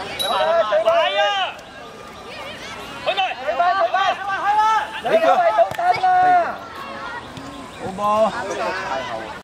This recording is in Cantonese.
快啊！去嚟！ 你個好波。太後。